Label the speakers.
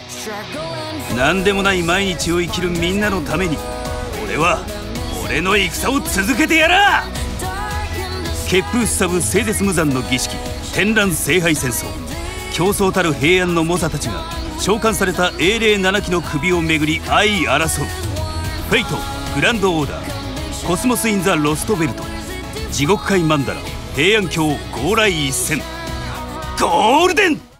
Speaker 1: 何でもない毎日を生きるみんなのために、俺は俺の戦を続けてやらあ。血風すさぶ清絶無残の儀式、天覧聖杯戦争。競争たる平安の猛者たちが召喚された英霊7機の首をめぐり相争う。フェイト、グランドオーダー、コスモス・イン・ザ・ロストベルト、地獄界マンダラ、平安京、ゴーライ一戦、ゴールデン